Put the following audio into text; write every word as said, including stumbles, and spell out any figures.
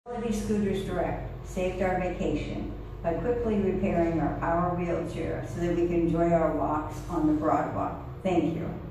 Mobility Scooters Direct saved our vacation by quickly repairing our power wheelchair so that we can enjoy our walks on the Broad Walk. Thank you.